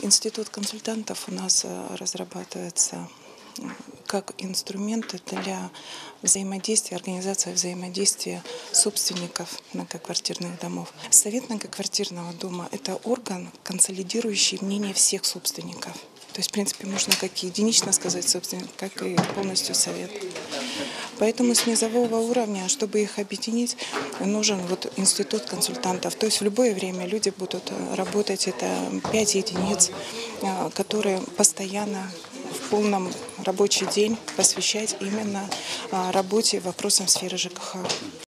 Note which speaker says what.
Speaker 1: Институт консультантов у нас разрабатывается как инструмент для взаимодействия, организации взаимодействия собственников многоквартирных домов. Совет многоквартирного дома – это орган, консолидирующий мнение всех собственников. То есть, в принципе, можно как единично сказать собственник, как и полностью совет. Поэтому с низового уровня, чтобы их объединить, нужен институт консультантов. То есть в любое время люди будут работать, это 5 единиц, которые постоянно в полном рабочий день посвящать именно работе, вопросам сферы ЖКХ.